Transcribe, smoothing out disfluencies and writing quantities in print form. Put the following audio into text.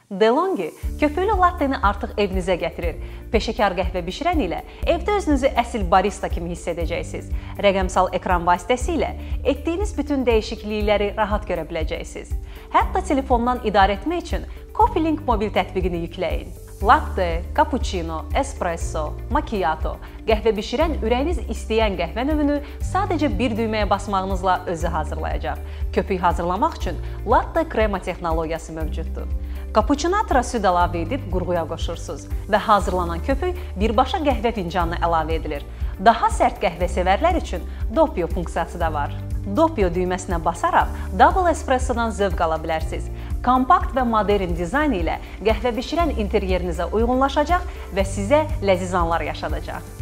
DeLonghi köpüklü latteni artıq evinizə gətirir. Peşəkar qəhvə bişirən ilə evdə özünüzü əsl barista kimi hiss edəcəksiniz. Rəqəmsal ekran vasitəsilə etdiyiniz bütün dəyişiklikləri rahat görə biləcəksiniz. Hətta telefondan idarə etmək üçün CoffeeLink mobil tətbiqini yükləyin. Latte, cappuccino, espresso, macchiato, qəhvə bişirən ürəyiniz istəyən qəhvə növünü sadəcə bir düyməyə basmağınızla özü hazırlayacaq. Köpük hazırlamaq üçün latte krema texnologiyası mövcuddur. Cappuccino'ya süd əlavə edib qurğuya qoşursunuz və hazırlanan köpük birbaşa qəhvə fincanına əlavə edilir. Daha sərt qəhvə sevərlər üçün doppio funksiyası da var. Doppio düyməsinə basaraq double espressodan zövq ala bilərsiniz. Kompakt və modern dizayn ilə qəhvə bişirən interyerinizə uyğunlaşacaq və sizə ləziz anlar yaşadacaq.